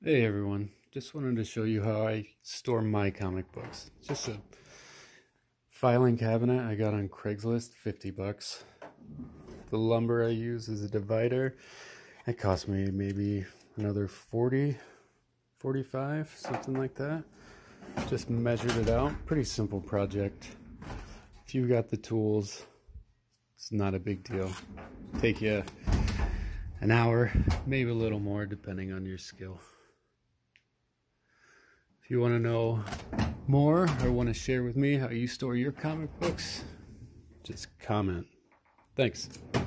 Hey everyone, just wanted to show you how I store my comic books. Just a filing cabinet I got on Craigslist, 50 bucks. The lumber I use is a divider. It cost me maybe another 40, 45, something like that. Just measured it out. Pretty simple project. If you got the tools, it's not a big deal. Take you an hour, maybe a little more depending on your skill. If you want to know more or want to share with me how you store your comic books, just comment. Thanks.